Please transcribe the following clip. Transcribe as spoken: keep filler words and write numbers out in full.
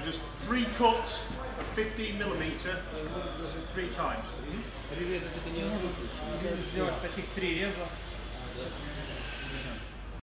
So just three cuts of fifteen millimeter, three times. Резать это не сделать таких три реза.